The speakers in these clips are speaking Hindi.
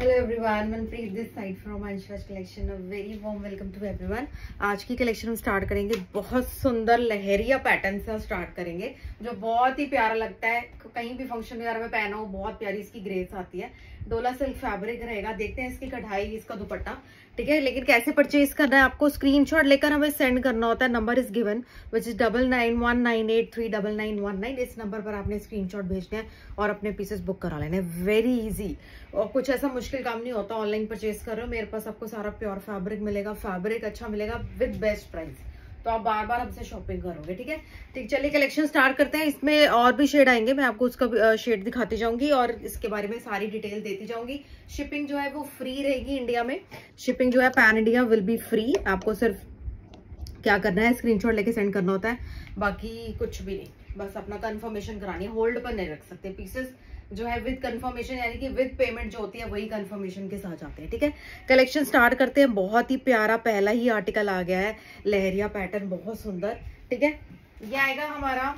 Hello everyone, Manpreet this side from Anshraj collection. A very warm welcome to everyone. आज की कलेक्शन हम स्टार्ट करेंगे बहुत सुंदर लहरिया पैटर्न से स्टार्ट करेंगे, जो बहुत ही प्यारा लगता है। कहीं भी फंक्शन वगैरह में पहना हो, बहुत प्यारी इसकी ग्रेस आती है। डोला सिल्क फैब्रिक रहेगा। देखते हैं इसकी कढ़ाई, इसका दुपट्टा, ठीक है। लेकिन कैसे परचेज करना है, आपको स्क्रीनशॉट लेकर हमें सेंड करना होता है। Number is given which is 9919839919। इस नंबर पर आपने स्क्रीनशॉट भेजने हैं और अपने पीसेस बुक करा लेने। वेरी इजी और कुछ ऐसा मुश्किल काम नहीं होता। ऑनलाइन परचेज कर रहे हो, मेरे पास आपको सारा प्योर फैब्रिक मिलेगा, फैब्रिक अच्छा मिलेगा विद बेस्ट प्राइस, तो आप बार बार हमसे शॉपिंग करोगे, ठीक है। ठीक, चलिए कलेक्शन स्टार्ट करते हैं। इसमें और भी शेड आएंगे, मैं आपको उसका शेड दिखाती जाऊंगी और इसके बारे में सारी डिटेल देती जाऊंगी। शिपिंग जो है वो फ्री रहेगी इंडिया में। शिपिंग जो है pan India will be free. आपको सिर्फ क्या करना है, स्क्रीनशॉट लेके सेंड करना होता है, बाकी कुछ भी नहीं। बस अपना कंफर्मेशन करानी है, होल्ड पर नहीं रख सकते। पीसेस जो है विद कंफर्मेशन, यानी कि विद पेमेंट जो होती है वही कंफर्मेशन के साथ आते हैं, ठीक है। कलेक्शन स्टार्ट करते हैं। बहुत ही प्यारा पहला ही आर्टिकल आ गया है, लहरिया पैटर्न, बहुत सुंदर, ठीक है। ये आएगा हमारा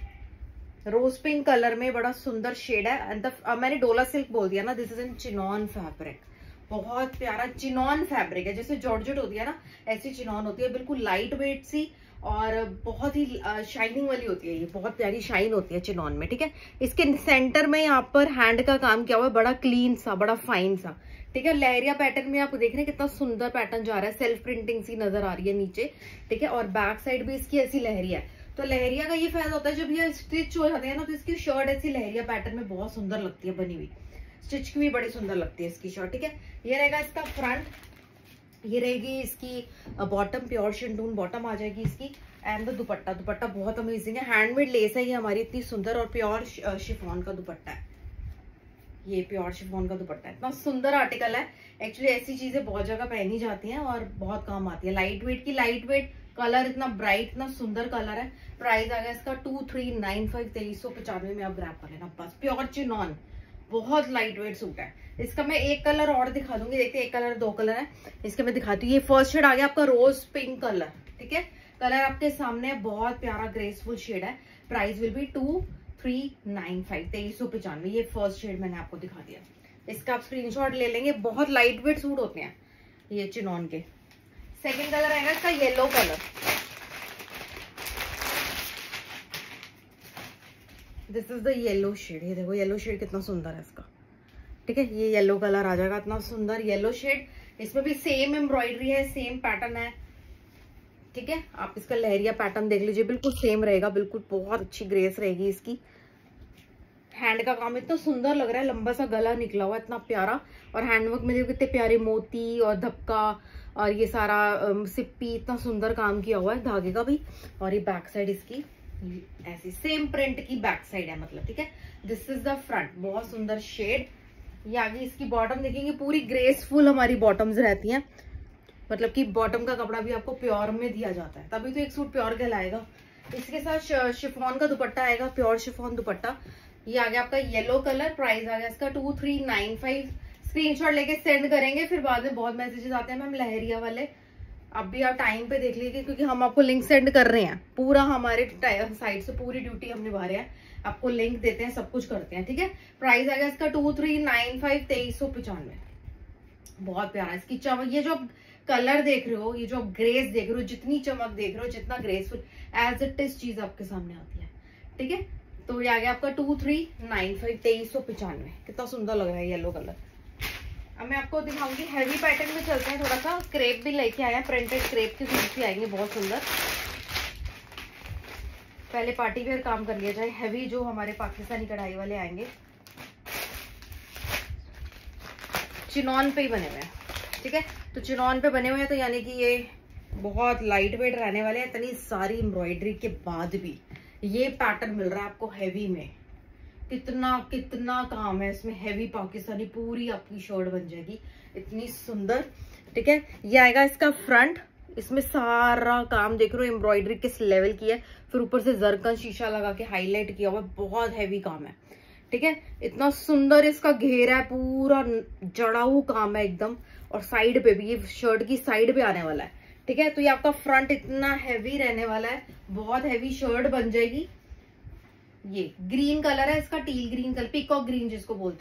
रोज पिंक कलर में, बड़ा सुंदर शेड है। एंड मैंने डोला सिल्क बोल दिया ना, this is in chinon fabric. बहुत प्यारा चिनॉन फैब्रिक है, जैसे जॉर्जेट होती है ना, ऐसी चिनॉन होती है, बिल्कुल लाइट वेट सी और बहुत ही शाइनिंग वाली होती है। ये बहुत प्यारी शाइन होती है चिनॉन में, ठीक है। इसके सेंटर में यहाँ पर हैंड का काम किया हुआ है, बड़ा क्लीन सा, बड़ा फाइन सा, ठीक है। लहरिया पैटर्न में आप देख रहे हैं कितना सुंदर पैटर्न जा रहा है, सेल्फ प्रिंटिंग सी नजर आ रही है नीचे, ठीक है। और बैक साइड भी इसकी ऐसी लहरिया है। तो लहरिया का ये फायदा होता है, जब ये स्टिच हो जाते हैं ना, तो इसकी शर्ट ऐसी लहरिया पैटर्न में बहुत सुंदर लगती है बनी हुई। स्टिच की भी बड़ी सुंदर लगती है इसकी शर्ट, ठीक है। ये रहेगा इसका फ्रंट, ये रहेगी इसकी बॉटम, प्योर शिंटून बॉटम आ जाएगी इसकी। एंड दुपट्टा, दुपट्टा बहुत अमेजिंग है, हैंडमेड लेस है ये हमारी, इतनी सुंदर। और प्योर शिफॉन का दुपट्टा है, ये प्योर शिफॉन का दुपट्टा है। इतना सुंदर आर्टिकल है। एक्चुअली ऐसी चीजें बहुत जगह पहनी जाती हैं और बहुत काम आती है। लाइट वेट की, लाइट वेट कलर, इतना ब्राइट, इतना सुंदर कलर है। प्राइस आ गया इसका 2395, 2395 में आप ग्रैब कर लेना बस। प्योर चिनॉन, बहुत लाइट वेट सूट है। इसका मैं एक कलर और दिखा दूंगी, देखते हैं, एक कलर, दो कलर है, इसके मैं दिखाती हूँ। ये फर्स्ट शेड आ गया आपका रोज पिंक कलर, ठीक है। कलर आपके सामने, बहुत प्यारा ग्रेसफुल शेड है। Price will be 2395, 2395। ये फर्स्ट शेड मैंने आपको दिखा दिया, इसका आप स्क्रीनशॉट ले लेंगे। बहुत लाइट वेट सूट होते हैं ये चिनॉन के। सेकेंड कलर आएगा इसका yellow colour. This is the yellow shade. ये देखो येलो शेड कितना सुंदर है इसका, ठीक है। ये येलो कलर आ जाएगा, इतना सुंदर येलो शेड। इसमें भी सेम एम्ब्रॉयडरी है, सेम पैटर्न है, ठीक है। आप इसका लहरिया पैटर्न देख लीजिए, बिल्कुल सेम रहेगा, बिल्कुल बहुत अच्छी ग्रेस रहेगी इसकी। हैंड का काम इतना सुंदर लग रहा है, लंबा सा गला निकला हुआ, इतना प्यारा। और हैंडवर्क में देखो कितने प्यारे मोती और धक्का और ये सारा सिप्पी, इतना सुंदर काम किया हुआ है धागे का भी। और ये बैक साइड इसकी ऐसी सेम प्रिंट की बैक साइड है, मतलब, ठीक है। दिस इज द फ्रंट, बहुत सुंदर शेड। ये आगे इसकी बॉटम देखेंगे, पूरी ग्रेसफुल हमारी बॉटम्स रहती हैं, मतलब कि बॉटम का कपड़ा भी आपको प्योर में दिया जाता है, तभी तो एक सूट प्योर कहलाएगा। इसके साथ शिफॉन का दुपट्टा आएगा, प्योर शिफॉन दुपट्टा। ये आ गया आपका येलो कलर। प्राइस आ गया इसका 2395। स्क्रीनशॉट लेके सेंड करेंगे, फिर बाद में बहुत मैसेजेस आते हैं मैम लहरिया वाले। अब भी आप टाइम पे देख लीजिए, क्योंकि हम आपको लिंक सेंड कर रहे हैं, पूरा हमारे साइड से पूरी ड्यूटी हम निभा रहे हैं, आपको लिंक देते हैं, सब कुछ करते हैं, ठीक है। प्राइस आ गया इसका 2395, 2395। बहुत प्यारा इसकी चमक, ये जो कलर देख रहे हो, ये जो ग्रेस देख रहे हो, जितनी चमक देख रहे हो, जितना ग्रेसफुल एज इट इज चीज आपके सामने आती है, ठीक है। तो ये आ गया आपका 2395, 2395। कितना सुंदर लग रहा है येलो कलर। अब मैं आपको दिखाऊंगी हैवी पैटर्न में चलते हैं थोड़ा सा। क्रेप भी लेके आया, प्रिंटेड क्रेप के सूट भी आएंगे बहुत सुंदर। पहले पार्टी वेयर काम कर लिया जाए। हैवी जो हमारे पाकिस्तानी कढ़ाई वाले आएंगे, चिनॉन पे ही बने हुए हैं, ठीक है। तो चिनॉन पे बने हुए हैं, तो यानी कि ये बहुत लाइट वेट रहने वाले हैं। इतनी सारी एम्ब्रॉयडरी के बाद भी ये पैटर्न मिल रहा है आपको हैवी में। कितना कितना काम है इसमें, हैवी पाकिस्तानी, पूरी आपकी शर्ट बन जाएगी, इतनी सुंदर, ठीक है। ये आएगा इसका फ्रंट। इसमें सारा काम देख रहे हो एम्ब्रॉयडरी किस लेवल की है, फिर ऊपर से जरकन शीशा लगा के हाईलाइट किया हुआ है, बहुत हैवी काम है, ठीक है। इतना सुंदर इसका घेरा है, पूरा जड़ाऊ काम है एकदम। और साइड पे भी, ये शर्ट की साइड पे आने वाला है, ठीक है। तो ये आपका फ्रंट इतना हैवी रहने वाला है, बहुत हैवी शर्ट बन जाएगी। ये ग्रीन कलर है इसका, teal green colour, peacock green जिसको बोलते हो आप।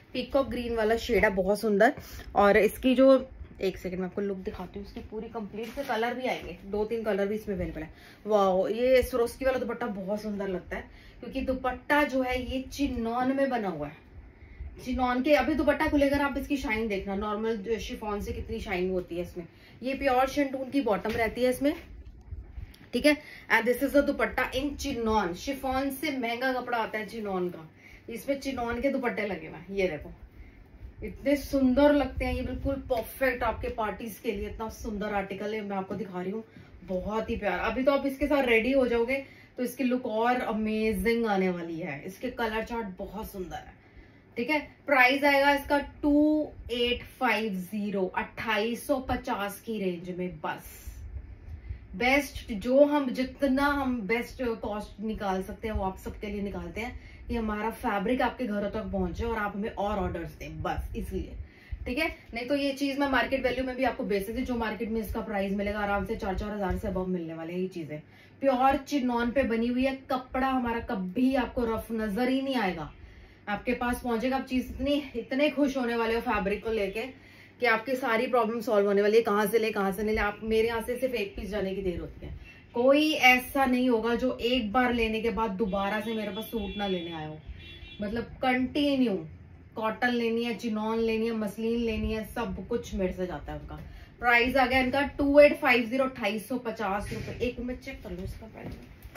पीकॉक ग्रीन वाला शेड है, बहुत सुंदर। और इसकी जो, एक सेकंड मैं आपको लुक दिखाती हूँ इसकी पूरी कंप्लीट से। कलर भी आएंगे, 2-3 कलर भी इसमें अवेलेबल है। वाह, ये स्वरोस्की वाला दुपट्टा बहुत सुंदर लगता है, क्योंकि दुपट्टा जो है ये चिनॉन में बना हुआ है। चिनॉन के, अभी दुपट्टा खुलेकर आप इसकी शाइन देखना, नॉर्मल शिफॉन से कितनी शाइन होती है इसमें। ये प्योर शिंटून की बॉटम रहती है इसमें, ठीक है। And this is the dupatta in chinon. Chiffon से महंगा कपड़ा आता है चिनॉन का, इसमें चिनॉन के दुपट्टे लगे हुए हैं। ये देखो, इतने सुंदर लगते हैं ये, बिल्कुल परफेक्ट आपके पार्टीज के लिए। इतना सुंदर आर्टिकल है, मैं आपको दिखा रही हूँ, बहुत ही प्यारा। अभी तो आप इसके साथ रेडी हो जाओगे तो इसकी लुक और अमेजिंग आने वाली है। इसके कलर चार्ट बहुत सुंदर है, ठीक है। प्राइस आएगा इसका 2850, 2850 की रेंज में। बस बेस्ट, जो हम जितना हम बेस्ट कॉस्ट निकाल सकते हैं वो आप सबके लिए निकालते हैं, कि हमारा फैब्रिक आपके घरों तक पहुंचे और आप हमें और ऑर्डर्स दें, बस इसलिए, ठीक है। नहीं तो ये चीज मैं मार्केट वैल्यू में भी आपको बेच सकती, जो मार्केट में इसका प्राइस मिलेगा आराम से 4-4 हजार से अबव मिलने वाले हैं ये चीजें। प्योर चिनॉन पे बनी हुई है, कपड़ा हमारा कभी आपको रफ नजर ही नहीं आएगा। आपके पास पहुंचेगा, आप चीज इतने खुश होने वाले हो फैब्रिक को लेके कि आपकी सारी प्रॉब्लम सॉल्व होने वाली है। कहाँ से नहीं ले, आप मेरे यहाँ से सिर्फ एक पीस जाने की देर होती है। कोई ऐसा नहीं होगा जो एक बार लेने के बाद दोबारा से मेरे पास सूट ना लेने आया हो। मतलब कंटिन्यू कॉटन लेनी है, चिनॉन लेनी है, मसलिन लेनी है, सब कुछ मेरे से जाता है उनका। प्राइस आ गया इनका 2850, 2850 रुपए। एक मिनट चेक कर लो इसका प्राइस।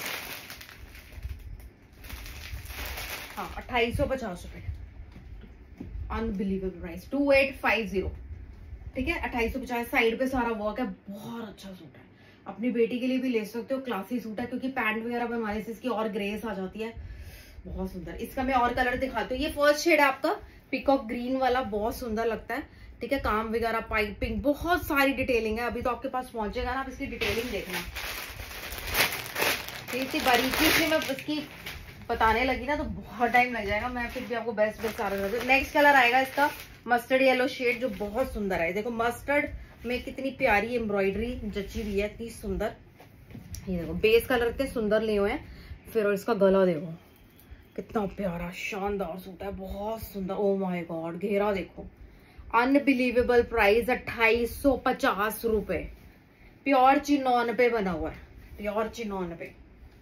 हाँ, 2850 रुपए, अनबिलीवेबल प्राइस, 2850, ठीक है। 2850, साइड पे सारा वर्क है, बहुत अच्छा सूट है। अपनी बेटी के लिए भी ले सकते हो, क्लासी सूट है, क्योंकि पैंट वगैरह बनवाने से इसकी और ग्रेस आ जाती है, बहुत सुंदर। इसका मैं और कलर दिखाती हूँ। ये फर्स्ट शेड है आपका पीकॉक ग्रीन वाला, बहुत सुंदर लगता है, ठीक है। काम वगैरह, पाइपिंग, बहुत सारी डिटेलिंग है। अभी तो आपके पास पहुंचेगा ना, आप इसकी डिटेलिंग देखना। इतनी बारीकी से मैं इसकी बताने लगी ना तो बहुत टाइम लग जाएगा, मैं फिर भी आपको बेस्ट सारा। नेक्स्ट कलर आएगा इसका मस्टर्ड येलो शेड, जो बहुत सुंदर है। देखो मस्टर्ड में कितनी प्यारी एम्ब्रॉयडरी जची हुई है, इतनी सुंदर। ये देखो बेस कलर इतने सुंदर लिए हुए हैं, फिर और इसका गला देखो कितना प्यारा शानदार सूट है, बहुत सुंदर। ओ माय गॉड, घेरा देखो, अनबिलीवेबल प्राइस 2850 रुपए। प्योर चिनॉन पे बना हुआ है, प्योर चिनॉन पे,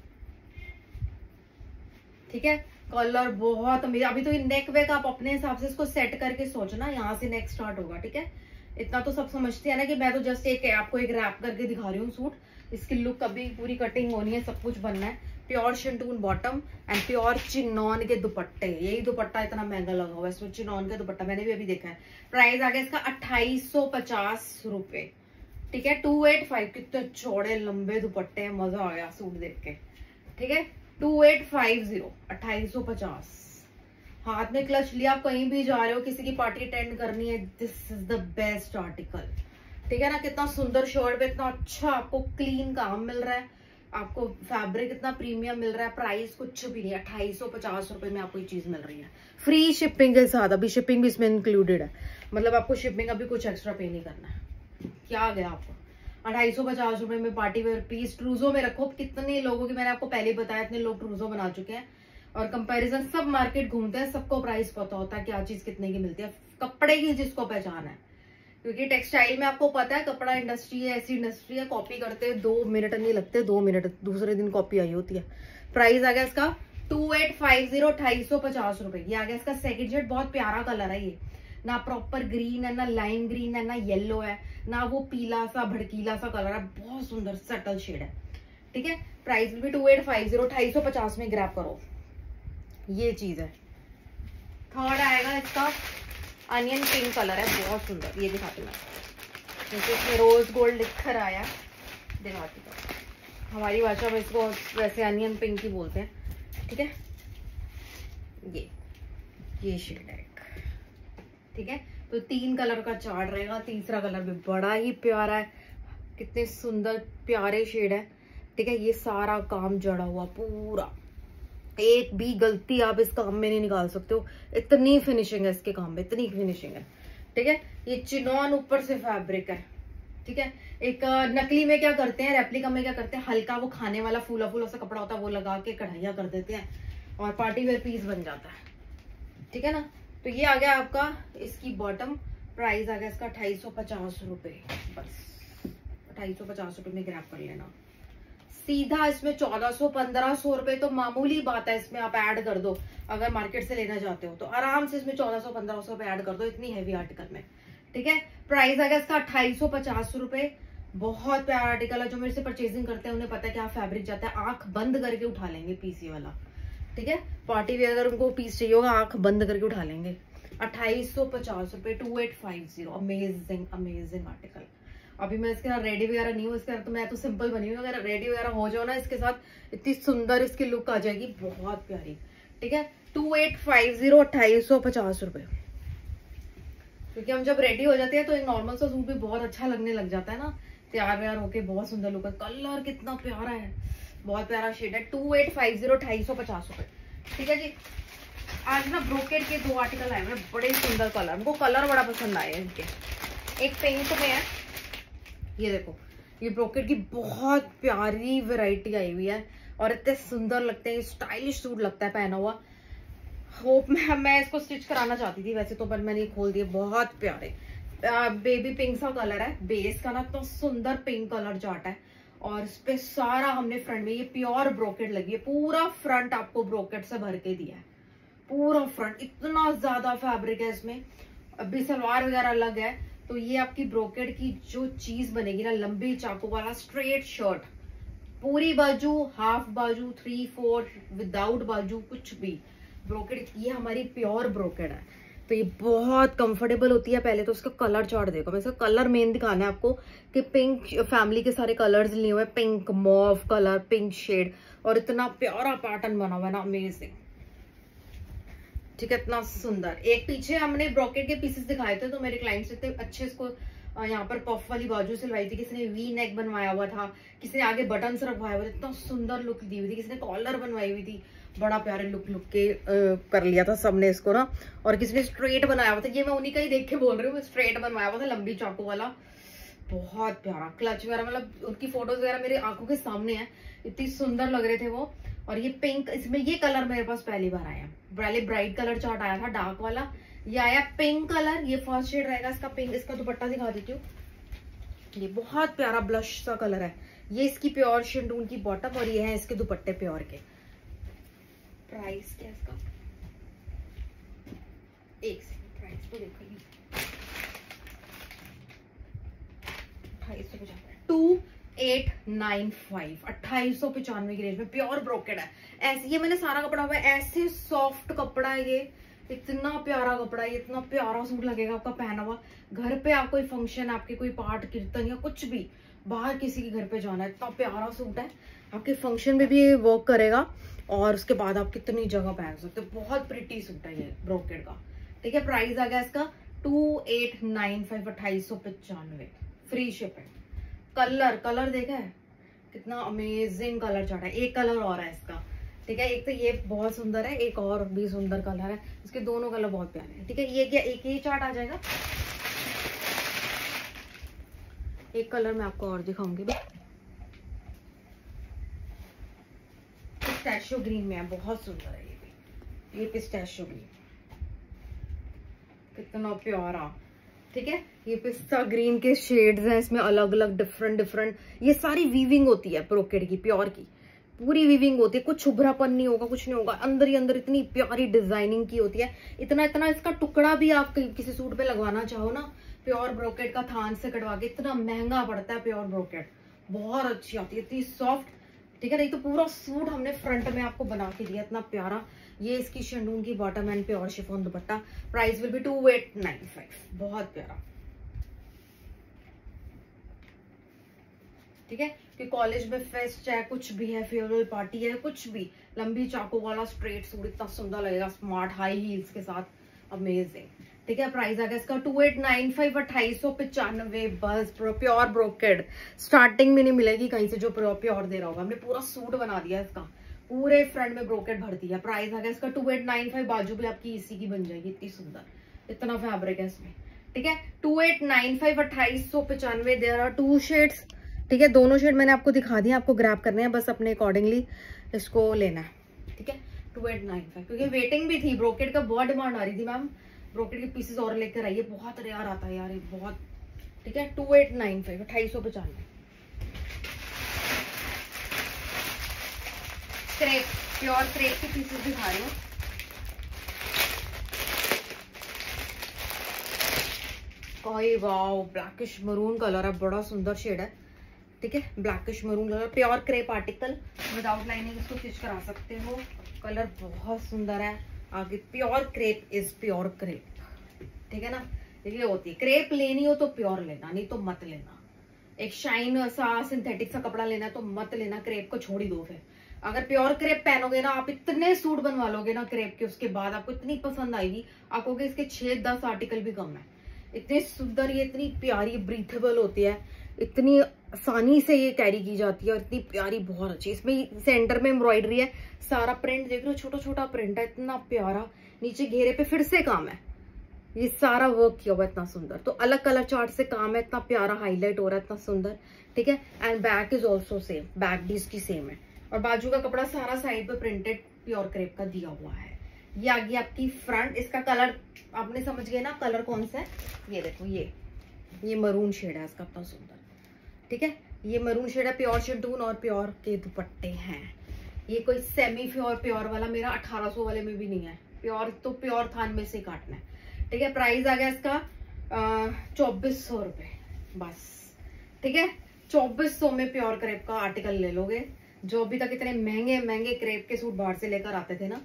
ठीक है। कलर बहुत अमीर। अभी तो नेक वेक आप अपने हिसाब से इसको सेट करके सोचना, यहाँ से नेक स्टार्ट होगा, ठीक है। इतना तो सब समझते हैं ना कि मैं तो जस्ट आपको एक रैप करके दिखा रही हूँ सूट। इसकी लुक अभी पूरी कटिंग होनी है, सब कुछ बनना है। Pure shantoon bottom and pure chinon के दुपट्टे। यही दुपट्टा इतना महंगा लगा हुआ है इसमें, चिनॉन का दुपट्टा मैंने भी अभी देखा है। प्राइस आ गया इसका 2850 रुपए, ठीक है। 285, कितने चौड़े लंबे दुपट्टे हैं, मजा आ गया सूट देख के, ठीक है। 2850, 2850। हाथ में क्लच लिया, आप कहीं भी जा रहे हो, किसी की पार्टी अटेंड करनी है, this is the best article, ठीक है ना। कितना सुंदर शर्ट पे इतना अच्छा आपको क्लीन काम मिल रहा है, आपको फैब्रिक इतना प्रीमियम मिल रहा है। प्राइस कुछ भी नहीं, 2850 रुपए में आपको ये चीज मिल रही है, फ्री शिपिंग के साथ। अभी शिपिंग भी इसमें इंक्लूडेड है, मतलब आपको शिपिंग अभी कुछ एक्स्ट्रा पे नहीं करना है। क्या गया आपको 2850 रुपए में पार्टी वेयर पीस। ट्रूजो में रखो, कितने लोगों की मैंने आपको पहले ही बताया, इतने लोग ट्रूजो बना चुके हैं। और कंपैरिजन, सब मार्केट घूमते हैं, सबको प्राइस पता होता है क्या चीज कितने की मिलती है। कपड़े की जिसको पहचान है, क्योंकि टेक्सटाइल में आपको पता है कपड़ा इंडस्ट्री है, ऐसी इंडस्ट्री है, कॉपी करते 2 मिनट नहीं लगते, 2 मिनट दूसरे दिन कॉपी आई होती है। प्राइस आ गया इसका 2850, 2850 रुपए। ये आ गया इसका सेकंड शेड, बहुत प्यारा कलर है ये, ना प्रॉपर ग्रीन है, ना लाइम ग्रीन है, ना येलो है, ना वो पीला सा भड़कीला सा कलर है, बहुत सुंदर सटल शेड है, ठीक है। प्राइस भी 2850, 2850 में ग्रैब करो, ये चीज है। थर्ड आएगा इसका अनियन पिंक कलर है, बहुत सुंदर। ये दिखाती हूँ मैं, जैसे इसमें रोज गोल्ड लिखकर आया, दिखाती हूँ। हमारी भाषा में इसको वैसे अनियन पिंक ही बोलते हैं, ठीक है। ये शेड है, ठीक है। तो 3 कलर का चार्ट रहेगा, तीसरा कलर भी बड़ा ही प्यारा है, कितने सुंदर प्यारे शेड है, ठीक है। ये सारा काम जड़ा हुआ पूरा, एक भी गलती आप इस काम में नहीं निकाल सकते हो, इतनी फिनिशिंग है इसके काम में, इतनी फिनिशिंग है, ठीक है। ये चिनॉन ऊपर से फैब्रिक है, ठीक है। एक नकली में क्या करते हैं, रेप्लिका में क्या करते हैं, हल्का वो खाने वाला फूला फूला सा कपड़ा होता है, वो लगा के कढ़ाइयाँ कर देते हैं और पार्टी वेयर पीस बन जाता है, ठीक है ना। तो ये आ गया आपका इसकी बॉटम, प्राइस आ गया इसका 2850 रुपये। बस 2850 रुपये में ग्रैब कर लेना। सीधा इसमें 1400-1500 रुपए तो मामूली बात है, इसमें आप ऐड कर दो। अगर मार्केट से लेना चाहते हो तो आराम से इसमें 1400-1500 रुपए ऐड कर दो, इतनी हैवी आर्टिकल में। ठीक है, प्राइस आ गया इसका 2850 रुपए। बहुत प्यारा आर्टिकल है, जो मेरे से परचेजिंग करते हैं उन्हें पता है क्या फेब्रिक जाता है, आंख बंद करके उठा लेंगे पीस ये वाला। ठीक है, पार्टी वेयर अगर उनको पीस चाहिए होगा आंख बंद करके उठा लेंगे। 2850 रुपए, 2850। Amazing amazing article. अभी मैं इसके साथ रेडी वगैरह नहीं हूँ, इसके साथ तो मैं तो सिंपल बनी हूँ। अगर रेडी वगैरह हो जाओ ना इसके साथ, इतनी सुंदर इसकी लुक आ जाएगी, बहुत प्यारी। ठीक है, 2850, 2850 रुपए। क्योंकि हम जब रेडी हो जाते हैं तो एक नॉर्मल सा सूट भी बहुत अच्छा लगने लग जाता है ना, तैयार व्यार होके बहुत सुंदर लुक है। कलर कितना प्यारा है, बहुत प्यारा शेड है। 2850, 2850 रुपए। ठीक है जी, आज ना ब्रोकेड के 2 आर्टिकल आए हैं, बड़े सुंदर कलर, हमको कलर बड़ा पसंद आए हैं इनके। एक पिंक में है, ये देखो, ये ब्रोकेड की बहुत प्यारी वैरायटी आई हुई है और इतने सुंदर लगते हैं, स्टाइलिश सूट लगता है पहना हुआ। होप मैं इसको स्टिच कराना चाहती थी वैसे तो, पर मैंने खोल दिए। बहुत प्यारे बेबी पिंक सा कलर है बेस का ना, तो सुंदर पिंक कलर चार्ट है। और इस पे सारा हमने फ्रंट में ये प्योर ब्रोकेड लगी है, पूरा फ्रंट आपको ब्रोकेड से भर के दिया है, पूरा फ्रंट। इतना ज्यादा फैब्रिक है इसमें, अभी सलवार वगैरह अलग है। तो ये आपकी ब्रोकेड की जो चीज बनेगी ना, लंबी चाकू वाला स्ट्रेट शर्ट, पूरी बाजू, हाफ बाजू, 3/4, विदाउट बाजू, कुछ भी ब्रोकेड, ये हमारी प्योर ब्रोकेड है। तो ये बहुत कंफर्टेबल होती है। पहले तो इसका कलर चार्ट देखो, मैं इसका कलर मेन दिखाना है आपको कि पिंक फैमिली के सारे कलर्स लिए हुए, pink, mauve colour, pink shade, और इतना प्यारा पैटर्न बना हुआ है ना, अमेजिंग। ठीक है, इतना सुंदर। एक पीछे हमने ब्रोकेड के पीसेस दिखाए थे तो मेरे क्लाइंट्स इतने अच्छे इसको यहाँ पर पफ वाली बाजू सिलवाई थी, किसी ने वी नेक बनवाया हुआ था, किसी ने आगे बटन्स रखवाए हुए थे, इतना सुंदर लुक दी हुई थी, किसी ने कॉलर बनवाई हुई थी, बड़ा प्यारे लुक के कर लिया था सबने इसको ना। और किसी ने स्ट्रेट बनाया हुआ था, ये मैं उन्हीं का ही देख के बोल रही हूँ, स्ट्रेट बनवाया हुआ था लंबी चाकू वाला, बहुत प्यारा। क्लच वगैरह, मतलब उनकी फोटोज वगैरह मेरे आंखों के सामने है, इतनी सुंदर लग रहे थे वो। और ये पिंक, इसमें ये कलर मेरे पास पहली बार आया, पहले ब्राइट कलर चार्ट आया था डार्क वाला, ये आया पिंक कलर, ये फर्स्ट शेड रहेगा इसका पिंक। इसका दुपट्टा दिखा देती हूँ, ये बहुत प्यारा ब्लश सा कलर है। ये इसकी प्योर शिंडून की बॉटम और ये है इसके दुपट्टे प्योर के। प्राइस क्या इसका, एक सेकंड, प्राइस तो देखो, 2895, 2895 की रेंज में प्योर ब्रोकेड है। ऐसे ये मैंने सारा कपड़ा हुआ है, ऐसे सॉफ्ट कपड़ा है ये, इतना प्यारा कपड़ा है, इतना प्यारा सूट लगेगा आपका पहना हुआ। घर पे आप कोई फंक्शन, आपके कोई पार्ट कीर्तन या कुछ भी, बाहर किसी के घर पे जाना है, इतना प्यारा सूट है, आपके फंक्शन में भी ये वर्क करेगा। और उसके बाद आप कितनी जगह पहन सकते हो, बहुत प्रिटी सूट है ये ब्रोकेड का। ठीक है, प्राइस आ गया इसका 2895, 2895, फ्री शिपिंग। कलर देखा है कितना अमेजिंग कलर चार्ट है। एक कलर और है इसका, ठीक है, एक तो ये बहुत सुंदर है, एक और भी सुंदर कलर है, इसके दोनों कलर बहुत प्यारे हैं। ठीक है, ये क्या एक ही चार्ट आ जाएगा, एक कलर मैं आपको और दिखाऊंगी। पिस्ताशियो ग्रीन में है, बहुत सुंदर है ये भी, ये पिस्ताशियो ग्रीन, कितना प्यारा। ठीक है, ये पिस्ता ग्रीन के शेड्स हैं इसमें, अलग अलग डिफरेंट। ये सारी वीविंग होती है ब्रोकेड की, प्योर की पूरी वीविंग होती है, कुछ उभरापन नहीं होगा, कुछ नहीं होगा, अंदर ही अंदर इतनी प्यारी डिजाइनिंग की होती है। इतना इसका टुकड़ा भी आप किसी सूट पे लगवाना चाहो ना, प्योर ब्रोकेड का थान से कटवा के, इतना महंगा पड़ता है प्योर ब्रोकेड, बहुत अच्छी आती है, इतनी सॉफ्ट। ठीक है, नहीं तो पूरा सूट हमने फ्रंट में आपको बना के दिया, इतना प्यारा। ये इसकी शंडून की bottom and pure chiffon dupatta, price will be 2895, बहुत प्यारा। ठीक है, कि कॉलेज में फेस्ट है, कुछ भी है, फेयरवेल पार्टी है, कुछ भी, लंबी चाकू वाला स्ट्रेट सूट इतना सुंदर लगेगा, स्मार्ट हाई हील्स के साथ, अमेजिंग। ठीक है, प्राइस आ गया इसका 2895, 2895, बस प्योर ब्रोकेड। स्टार्टिंग में नहीं मिलेगी कहीं से जो प्योर दे रहा होगा, हमने पूरा सूट बना दिया इसका, पूरे फ्रंट में ब्रोकेड भर दिया। प्राइस आ गया इसका 2895, बाजू भी आपकी इसी की बन जाएगी, इतनी सुंदर, इतना फैब्रिक है इसमें। ठीक है, 2895, 2895, देयर आर 2 शेड्स। ठीक है, दोनों शेड मैंने आपको दिखा दिया, आपको ग्रैब करने हैं, बस अपने अकॉर्डिंगली इसको लेना है। ठीक है, 2895, क्योंकि वेटिंग भी थी, ब्रोकेड का बहुत डिमांड आ रही थी मैम, ब्रोकेड के पीसेस और लेकर आइए, बहुत रेयर आता है यार ये, बहुत। ठीक है, 2895, 2895। क्रेप, प्योर क्रेप के पीसेस दिखा रही हूँ। वाओ, ब्लैकिश मरून कलर है, बड़ा सुंदर शेड है। ठीक है, blackish maroon colour, pure crepe article, without lining इसको स्टिच करा सकते हो। कलर बहुत सुंदर है। आगे pure crepe is pure crepe. ठीक है ना, ये होती है, क्रेप लेनी हो तो प्योर लेना, नहीं तो मत लेना। एक शाइन सा सिंथेटिक सा कपड़ा लेना है तो मत लेना, क्रेप को छोड़ ही दो। फिर अगर प्योर क्रेप पहनोगे ना, आप इतने सूट बनवा लोगे ना क्रेप के, उसके बाद आपको इतनी पसंद आएगी, आपको कि इसके 6-10 आर्टिकल भी कम है। इतने सुंदर, ये इतनी प्यारी ब्रीथेबल होती है, इतनी आसानी से ये कैरी की जाती है और इतनी प्यारी, बहुत अच्छी। इसमें सेंटर में एम्ब्रॉयडरी है, सारा प्रिंट देख रहे हो, छोटा छोटा प्रिंट है, इतना प्यारा। नीचे घेरे पे फिर से काम है, ये सारा वर्क किया हुआ है, इतना सुंदर। तो अलग कलर चार्ट से काम है, इतना प्यारा हाईलाइट हो रहा है, इतना सुंदर। ठीक है, and back is also same, back भी इसकी सेम है। और बाजू का कपड़ा सारा साइड पे प्रिंटेड प्योर क्रेप का दिया हुआ है। ये आ गई आपकी फ्रंट। इसका कलर आपने समझ गए ना, कलर कौन सा है, ये देखो, ये मरून शेड है इसका, इतना सुंदर। ठीक है, ये मरून शेड है, प्योर शिंटून और प्योर के दुपट्टे हैं। ये कोई सेमी प्योर वाला मेरा 1800 वाले में भी नहीं है, प्योर तो प्योर थान में से काटना है। ठीक है, प्राइस आ गया इसका 2400 रुपए बस। ठीक है, 2400 में प्योर क्रेप का आर्टिकल ले लोगे। जो अभी तक इतने महंगे महंगे क्रेप के सूट बाहर से लेकर आते थे ना,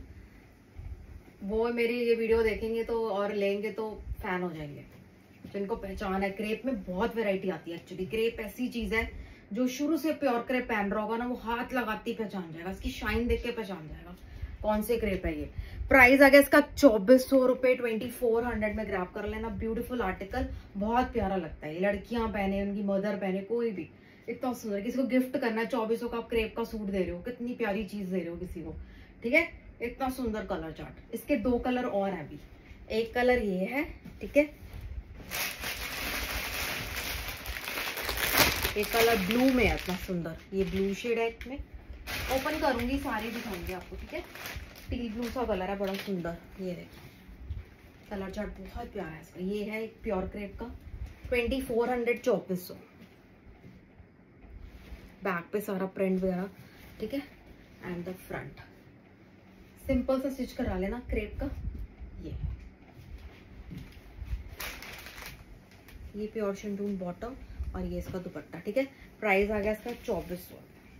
वो मेरी ये वीडियो देखेंगे तो और लेंगे तो फैन हो जाएंगे। जिनको पहचान है, क्रेप में बहुत वैरायटी आती है एक्चुअली। क्रेप ऐसी चीज है जो शुरू से प्योर क्रेप पहन रहा होगा ना, वो हाथ लगाती पहचान जाएगा, इसकी शाइन देख के पहचान जाएगा कौन से क्रेप है ये। प्राइस आ गया इसका 2400 रुपए, 2400 में ग्रैब कर लेना। ब्यूटीफुल आर्टिकल, बहुत प्यारा लगता है। लड़कियां पहने, उनकी मदर पहने, कोई भी, इतना सुंदर। किसी को गिफ्ट करना है, 2400 का आप क्रेप का सूट दे रहे हो, कितनी प्यारी चीज दे रहे हो किसी को। ठीक है, इतना सुंदर कलर चार्ट। इसके 2 कलर और है अभी, एक कलर ये है। ठीक है, एक कलर ब्लू में है, इतना सुंदर, ये ब्लू शेड है। इसमें ओपन करूंगी, सारी दिखाऊंगी आपको। ठीक है, टी ब्लू सा कलर है, बड़ा सुंदर। ये देखिए, कलर चार्ट बहुत प्यारा है इसका। ये है एक प्योर क्रेप का 2400, 2400। बैक पे सारा प्रिंट वगैरह। ठीक है, एंड द फ्रंट सिंपल सा स्टिच करा लेना क्रेप का। ये प्योर शिंटून बॉटम और ये इसका दुपट्टा। ठीक है, प्राइस आ गया इसका 2400।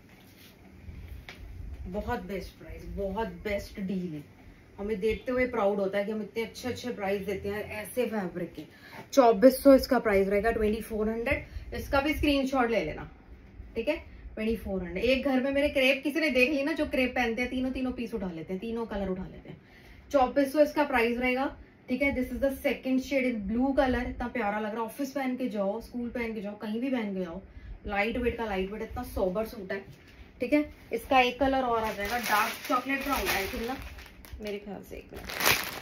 बहुत बेस्ट प्राइस, बहुत बेस्ट डील है। हमें देखते हुए प्राउड होता है कि हम इतने अच्छे अच्छे प्राइस देते हैं ऐसे फैब्रिक के। 2400 इसका प्राइस रहेगा, 2400। इसका भी स्क्रीनशॉट ले लेना। ठीक है, 2400। एक घर में मेरे क्रेप किसी ने देख ली ना, जो क्रेप पहनते हैं, तीनों पीस उठा लेते हैं, तीनों कलर उठा लेते हैं। 2400 इसका प्राइस रहेगा। ठीक है, this is the second shade in blue colour, इतना प्यारा लग रहा है। ऑफिस पहन के जाओ, स्कूल पहन के जाओ, कहीं भी पहन के जाओ, लाइट वेट का लाइट वेट, इतना सोबर सूट है। ठीक है, इसका एक कलर और आ जाएगा, डार्क चॉकलेट ब्राउन है आई ना, मेरे ख्याल से। एक मिनट,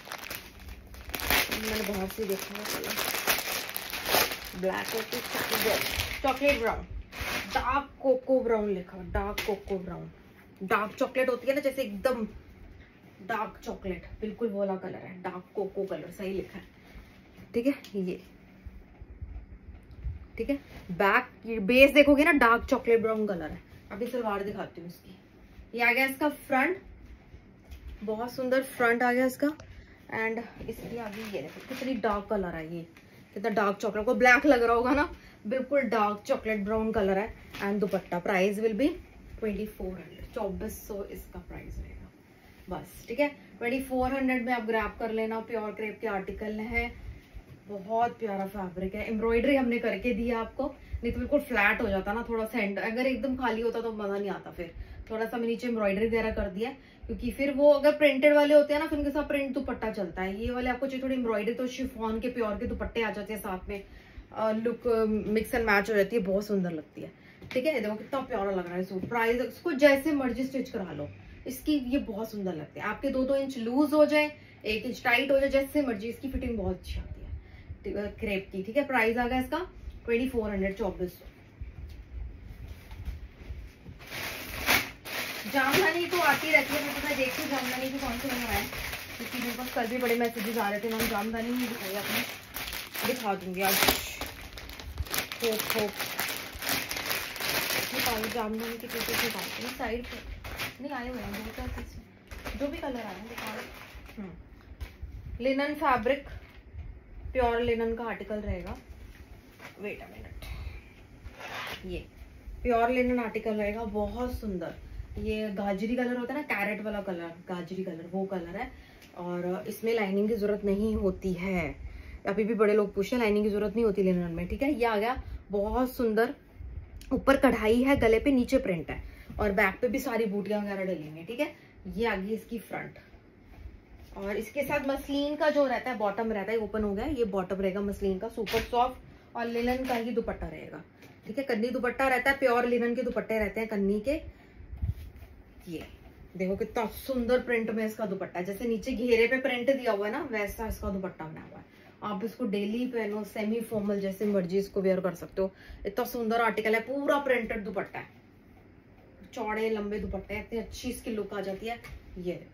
मैंने बाहर से देखा है कलर, ब्लैक और chocolate brown, dark cocoa brown लिखा, dark cocoa brown. Dark chocolate होती है ना, जैसे एकदम डार्क चॉकलेट, बिल्कुल वो वाला कलर है, डार्क कोको कलर, सही लिखा है। ठीक है, ये ठीक है, बैक बेस देखोगे ना, डार्क चॉकलेट ब्राउन कलर है। अभी सलवार दिखाती हूँ इसकी। ये आ गया इसका फ्रंट, बहुत सुंदर फ्रंट आ गया इसका। एंड इसकी आगे ये देखो कितनी डार्क कलर है, ये कितना डार्क चॉकलेट, को ब्लैक लग रहा होगा ना, बिल्कुल डार्क चॉकलेट ब्राउन कलर है। And dupatta, price will be 2400, 2400 इसका प्राइस रहेगा बस। ठीक है, 2400 में आप ग्रैब कर लेना। प्योर क्रेप के आर्टिकल है, बहुत प्यारा फैब्रिक है। एम्ब्रॉयडरी हमने करके दी है आपको, नहीं तो बिल्कुल फ्लैट हो जाता ना, थोड़ा सेंटर अगर एकदम खाली होता तो मजा नहीं आता। फिर थोड़ा सा मैं नीचे एम्ब्रॉयडरी वगैरह कर दिया, क्योंकि फिर वो अगर प्रिंटेड वाले होते हैं ना, फिर उनके साथ प्रिंट दुपट्टा चलता है। ये वाले आपको चाहिए थोड़ी एम्ब्रॉयडरी, तो शिफॉन के प्योर के दुपट्टे आ जाते हैं साथ में, लुक मिक्स एंड मैच हो जाती है, बहुत सुंदर लगती है। ठीक है, देखो कितना प्यारा लग रहा है सूट। प्राइस इसको जैसे मर्जी स्टिच करा लो, इसकी ये बहुत सुंदर लगती है। आपके 2-2 इंच लूज हो जाए, 1 इंच टाइट हो जाए, जैसे मर्जी, इसकी फिटिंग बहुत अच्छी आती है क्रेप की। ठीक है, प्राइस आ गया इसका 2400, 2400। जामदानी तो आती रहती है, मैं तुम्हें देखती हूँ जामदानी की कौन सी बनवाए। क्योंकि मेरे पास कल भी बड़े मैसेजेस आ रहे थे, मैंने जामदानी नहीं दिखाई आपने, दिखा दूंगी आज। होप निकालो जामदानी की पीसेस निकालती हूँ साइड पे, नहीं आए हुए हैं 2-4 पीस, जो भी कलर आए हैं दिखा। लिनन फैब्रिक, प्योर लिनन का आर्टिकल रहेगा। वेट अ मिनट, ये प्योर लिनन आर्टिकल रहेगा, बहुत सुंदर। ये गाजरी कलर होता है ना, कैरेट वाला कलर, गाजरी कलर, वो कलर है। और इसमें लाइनिंग की जरूरत नहीं होती है। अभी भी बड़े लोग पूछते हैं, लाइनिंग की जरूरत नहीं होती लिनन में, ठीक है। ये आ गया बहुत सुंदर, ऊपर कढ़ाई है, गले पे नीचे प्रिंट है, और बैक पे भी सारी बूटियां वगैरह डली हुई है, ठीक है। ये आ गई इसकी फ्रंट, और इसके साथ मसलिन का जो रहता है बॉटम रहता है, ओपन हो गया, ये बॉटम रहेगा मसलिन का, सुपर सॉफ्ट, और लिनन का ही दुपट्टा रहेगा, ठीक है। कन्नी दुपट्टा रहता है, प्योर लिनन के दुपट्टे रहते हैं कन्नी के। ये देखो कितना सुंदर प्रिंट में इसका दुपट्टा है, जैसे नीचे घेरे पे प्रिंट दिया हुआ है ना, वैसा इसका दुपट्टा बना हुआ है। आप इसको डेली पहनो, सेमी फॉर्मल, जैसे मर्जी इसको वेयर कर सकते हो। इतना सुंदर आर्टिकल है, पूरा प्रिंटेड दुपट्टा है, चौड़े लंबे दुपट्टे, इतनी अच्छी इसकी लुक आ जाती है। ये देखो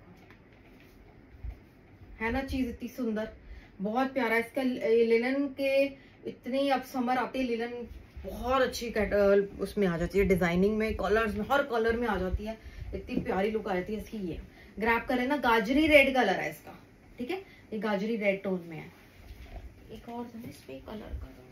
है ना चीज इतनी सुंदर, बहुत प्यारा इसका लिनन के। इतनी अब समर आती है, लिनन बहुत अच्छी उसमें आ जाती है, डिजाइनिंग में, कलर्स में, हर कलर में आ जाती है, इतनी प्यारी लुक आ जाती है इसकी। ये ग्रैब कर लेना, गाजरी रेड कलर है इसका, ठीक है। ये गाजरी रेड टोन में है। एक और इसमें कलर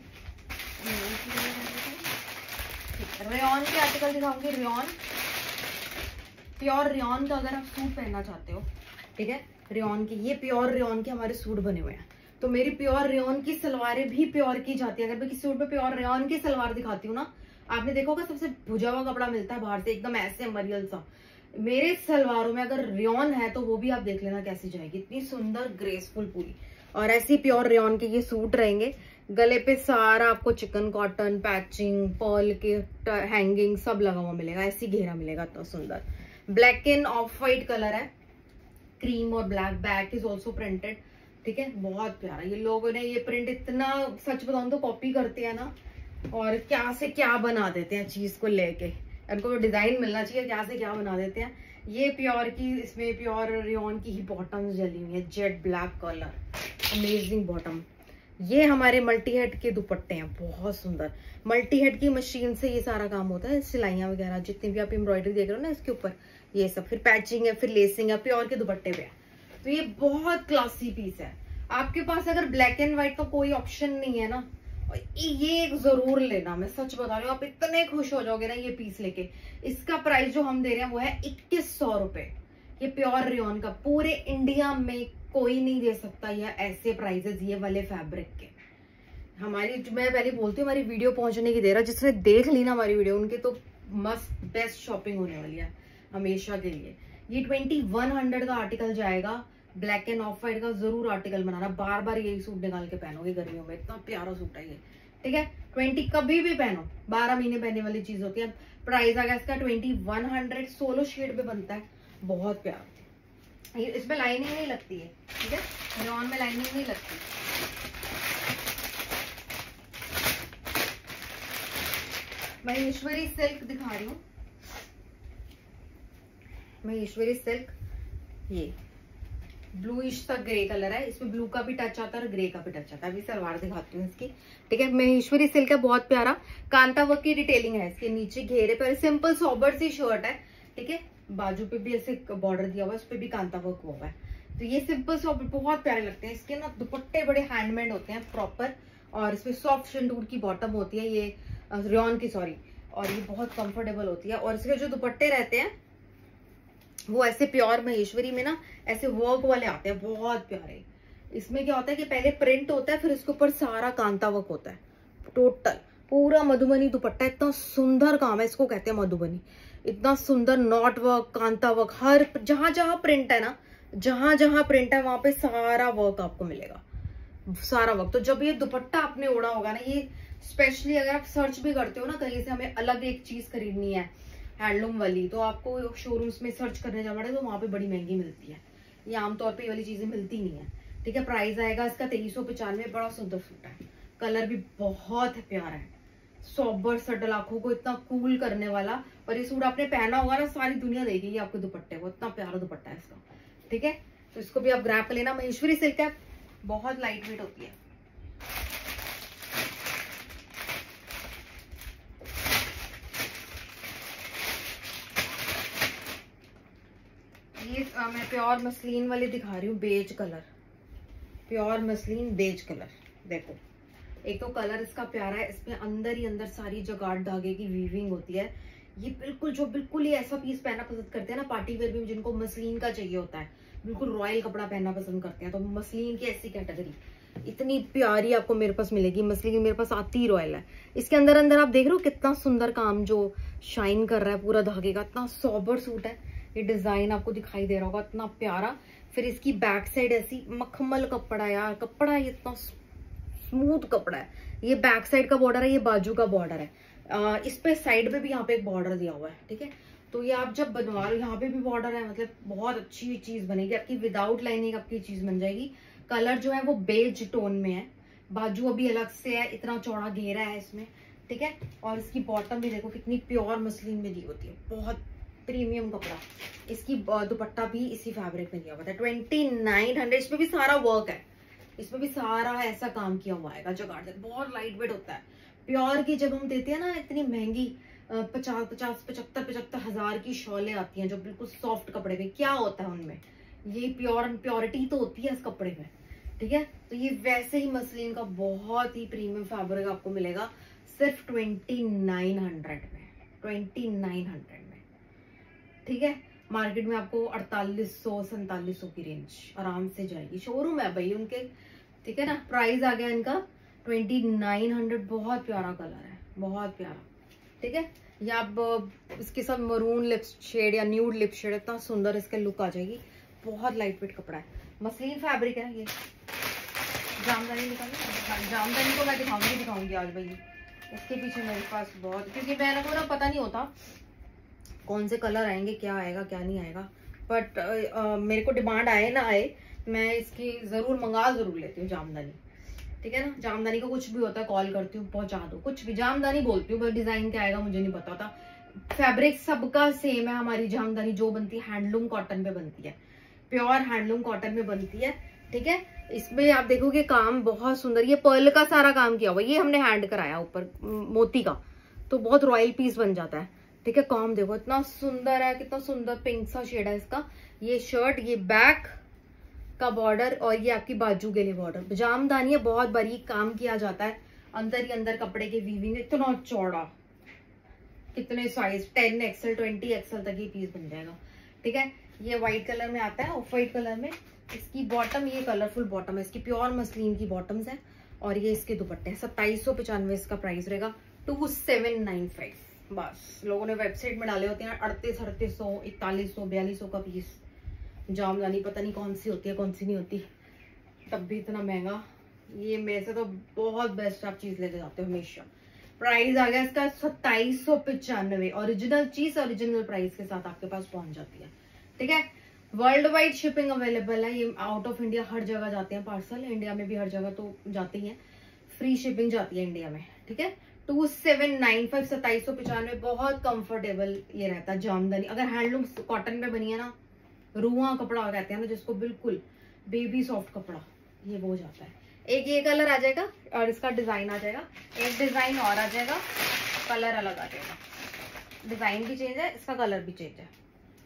रेयन के आर्टिकल दिखाऊंगी। रेयन, प्योर रेयन का अगर आप सूट पहनना चाहते हो, ठीक है, रेयन की, ये प्योर रेयन के हमारे सूट बने हुए हैं। तो मेरी प्योर रेयन की सलवारें भी प्योर की जाती है। अगर मैं किसी सूट पे प्योर रेयन की सलवार दिखाती हूँ ना, आपने देखा होगा सबसे भुजा हुआ कपड़ा मिलता है बाहर से, एकदम ऐसे मरियल सा। मेरे सलवारों में अगर रेयन है तो वो भी आप देख लेना कैसी जाएगी, इतनी सुंदर ग्रेसफुल पूरी। और ऐसी प्योर रेयन के ये सूट रहेंगे। गले पे सारा आपको चिकन कॉटन, पैचिंग, पर्ल के हैंगिंग सब लगा हुआ मिलेगा, ऐसी घेरा मिलेगा, इतना सुंदर। Black and off white colour है, क्रीम और black, back is also printed, ठीक है, बहुत प्यारा। ये लोगों ने ये प्रिंट इतना, सच बताऊं तो कॉपी करते हैं ना, और क्या से क्या बना देते हैं चीज को लेके, उनको डिजाइन मिलना चाहिए, क्या से क्या बना देते हैं। ये प्योर की, इसमें प्योर रेयन की ही बॉटम्स जली हुई है, jet black colour, amazing bottom. ये हमारे मल्टी हेड के दुपट्टे हैं, बहुत सुंदर। मल्टी हेड की मशीन से ये सारा काम होता है, सिलाइयां वगैरह जितनी भी आप एम्ब्रॉयडरी देख रहे हो ना इसके ऊपर, ये सब, फिर पैचिंग है, फिर लेसिंग है, प्योर के दुपट्टे पे है। तो ये बहुत क्लासी पीस है। आपके पास अगर ब्लैक एंड व्हाइट का कोई ऑप्शन नहीं है ना, ये एक जरूर लेना, मैं सच बता रही हूँ, आप इतने खुश हो जाओगे ना ये पीस लेके। इसका प्राइस जो हम दे रहे हैं वो है 2100 रुपए। ये प्योर रेयन का, पूरे इंडिया में कोई नहीं दे सकता ये ऐसे प्राइसेस ये वाले फैब्रिक के। हमारी, मैं पहले बोलती हूँ, हमारी वीडियो पहुंचने की देर है, जिसने देख ली ना हमारी वीडियो, उनके तो मस्त बेस्ट शॉपिंग होने वाली है हमेशा के लिए। ये 2100 का आर्टिकल जाएगा। ब्लैक एंड ऑफ व्हाइट का जरूर आर्टिकल बनाना, बार बार यही सूट निकाल के पहनोगे गर्मियों में, इतना प्यारा सूट है ये, ठीक है। 20 कभी भी पहनो, 12 महीने पहनने वाली चीज होती है। प्राइस आ गया इसका 2100, सोलो शेड पे बनता है, बहुत प्यारा। ये इसमें लाइनिंग नहीं लगती है, ठीक है, रेयन में लाइनिंग नहीं लगती। महेश्वरी सिल्क दिखा रही हूँ, महेश्वरी सिल्क, ये ब्लूइश सा ग्रे कलर है, इसमें ब्लू का भी टच आता है और ग्रे का भी टच आता है। अभी सलवार दिखाती हूँ इसकी, ठीक है। महेश्वरी सिल्क है, बहुत प्यारा कांता वर्क की डिटेलिंग है इसके नीचे घेरे पर, सिंपल सोबर सी शर्ट है, ठीक है। बाजू पे भी ऐसे बॉर्डर दिया हुआ है, उस पर भी कांता वर्क हुआ है। तो ये सिंपल सोबर बहुत प्यारे लगते हैं। इसके ना दुपट्टे बड़े हैंडमेड होते हैं प्रॉपर, और इसमें सॉफ्ट शेंडूर की बॉटम होती है, ये रेयन की, सॉरी, और ये बहुत कंफर्टेबल होती है। और इसके जो दुपट्टे रहते हैं वो ऐसे प्योर महेश्वरी में ना ऐसे वर्क वाले आते हैं, बहुत प्यारे। इसमें क्या होता है कि पहले प्रिंट होता है, फिर इसके ऊपर सारा कांता वर्क होता है, टोटल पूरा मधुबनी दुपट्टा, इतना सुंदर काम है, इसको कहते हैं मधुबनी। इतना सुंदर नॉट वर्क, कांता वर्क, हर जहां जहां प्रिंट है ना, जहां जहां प्रिंट है वहां पे सारा वर्क आपको मिलेगा, सारा वर्क। तो जब ये दुपट्टा आपने ओढ़ा होगा ना, ये स्पेशली अगर आप सर्च भी करते हो ना कहीं से, हमें अलग एक चीज खरीदनी है हैंडलूम वाली, तो आपको शोरूम्स में सर्च करने जाना पड़ेगा, तो वहां पे बड़ी महंगी मिलती है, ये आमतौर पे ये वाली चीजें मिलती नहीं है, ठीक है। प्राइस आएगा इसका 2395, बड़ा सुंदर सूट है, कलर भी बहुत प्यारा है, सोबर सटल, आंखों को इतना कूल करने वाला। और ये सूट आपने पहना होगा ना, सारी दुनिया देखेगी आपके दुपट्टे को, इतना प्यारा दुपट्टा है इसका, ठीक है। तो इसको भी आप ग्रैब कर लेना। महेश्वरी सिल्क है, बहुत लाइट वेट होती है। ये मैं प्योर मसलिन वाली दिखा रही हूँ, beige colour, pure muslin beige colour. देखो एक तो कलर इसका प्यारा है, इसमें अंदर ही अंदर सारी जगाड़ धागे की वीविंग होती है। ये बिल्कुल ही ऐसा पीस पहनना पसंद करते हैं ना पार्टी वेयर में, जिनको मसलिन का चाहिए होता है, बिल्कुल रॉयल कपड़ा पहनना पसंद करते हैं, तो मसलिन की ऐसी कैटेगरी इतनी प्यारी आपको मेरे पास मिलेगी। मसलिन मेरे पास आती ही रॉयल है। इसके अंदर अंदर आप देख रहे हो कितना सुंदर काम जो शाइन कर रहा है पूरा धागे का, इतना सोबर सूट है। ये डिजाइन आपको दिखाई दे रहा होगा, इतना प्यारा। फिर इसकी बैक साइड ऐसी मखमल कपड़ा, यार कपड़ा ये इतना स्मूथ कपड़ा है। ये बैक साइड का बॉर्डर है, ये बाजू का बॉर्डर है। इस पे साइड पे भी यहाँ पे एक बॉर्डर दिया हुआ है, ठीक है। तो ये आप जब बनवा रहे हो, यहाँ पे भी बॉर्डर है, मतलब बहुत अच्छी चीज बनेगी आपकी। विदाउट लाइनिंग आपकी चीज बन जाएगी। कलर जो है वो बेज टोन में है, बाजू अभी अलग से है, इतना चौड़ा घेरा है इसमें, ठीक है। और इसकी बॉटम भी देखो कितनी प्योर मसलिन में दी होती है, बहुत प्रीमियम कपड़ा। इसकी दुपट्टा भी इसी फैब्रिक में दिया हुआ है 2900। इसमें भी सारा वर्क है, इसमें भी सारा ऐसा काम किया हुआ है जगाड़, बहुत लाइट वेट होता है। प्योर की जब हम देते हैं ना इतनी महंगी 50-75 हजार की शॉलें आती हैं जो बिल्कुल सॉफ्ट कपड़े में, क्या होता है उनमें, ये प्योरिटी तो होती है इस कपड़े में, ठीक है। तो ये वैसे ही मसलिन का बहुत ही प्रीमियम फैब्रिक आपको मिलेगा सिर्फ 2900 में, 2900 में, ठीक है। मार्केट में आपको 4800-4700 की रेंज आराम से जाएगी। शोरूम है भाई उनके, ठीक है ना। प्राइस आ गया इनका 2900। बहुत प्यारा कलर है, बहुत प्यारा, ठीक है। या आप इसके साथ मरून लिप शेड या न्यूड लिप शेड, इतना सुंदर इसका लुक आ जाएगी। बहुत लाइट वेट कपड़ा है, मसलिन फैब्रिक है। ये जामदानी निकालिए, जामदानी को मैं दिखाऊंगी आज भाई। इसके पीछे मेरे पास बहुत, क्योंकि मेरे को ना पता नहीं होता कौन से कलर आएंगे, क्या आएगा क्या नहीं आएगा, बट मेरे को डिमांड आए ना आए, मैं इसकी मंगा जरूर लेती हूँ जामदानी, ठीक है ना। जामदानी का कुछ भी होता है कॉल करती हूँ, पहुंचा दो, कुछ भी जामदानी बोलती हूँ, बस डिजाइन क्या आएगा मुझे नहीं पता होता। फैब्रिक सबका सेम है। हमारी जामदानी जो बनती है हैंडलूम कॉटन पे बनती है, प्योर हैंडलूम कॉटन में बनती है, ठीक है। इसमें आप देखोगे काम बहुत सुंदर, ये पर्ल का सारा काम किया हुआ, ये हमने हैंड कराया ऊपर मोती का, तो बहुत रॉयल पीस बन जाता है, ठीक है। काम देखो इतना सुंदर है, कितना सुंदर पिंक सा शेड है इसका। ये शर्ट, ये बैक का बॉर्डर और ये आपकी बाजू के लिए बॉर्डर। जामदानी है, बहुत बारीक काम किया जाता है, अंदर ही अंदर कपड़े के वीविंग, इतना चौड़ा, कितने साइज 10 XL 20 XL तक ये पीस बन जाएगा, ठीक है। ये व्हाइट कलर में आता है, ऑफ व्हाइट कलर में। इसकी बॉटम, ये कलरफुल बॉटम है, इसकी प्योर मसलिन की बॉटम्स है। और ये इसके दुपट्टे हैं। 2795 इसका प्राइस रहेगा, 2795। बस लोगों ने वेबसाइट में डाले होते हैं 3800, 4100, 4200 का पीस। जामदानी पता नहीं कौन सी होती है कौन सी नहीं होती, तब भी इतना महंगा। ये मेरे से तो बहुत बेस्ट आप चीज लेके जाते हो हमेशा। प्राइस आ गया इसका 2795। ओरिजिनल चीज ओरिजिनल प्राइस के साथ आपके पास पहुंच जाती है, ठीक है। वर्ल्ड वाइड शिपिंग अवेलेबल है। ये आउट ऑफ इंडिया हर जगह जाते हैं पार्सल, इंडिया में भी हर जगह तो जाते ही है, फ्री शिपिंग जाती है इंडिया में, ठीक है। 2795, 2795, बहुत कंफर्टेबल ये रहता है जामदानी। अगर हैंडलूम कॉटन पे बनी है ना, रुआ कपड़ा कहते हैं ना जिसको, बिल्कुल बेबी सॉफ्ट कपड़ा, ये वो जाता है। एक ये कलर आ जाएगा और इसका डिजाइन आ जाएगा, एक डिजाइन और आ जाएगा, कलर अलग आ जाएगा। डिजाइन भी चेंज है, इसका कलर भी चेंज है,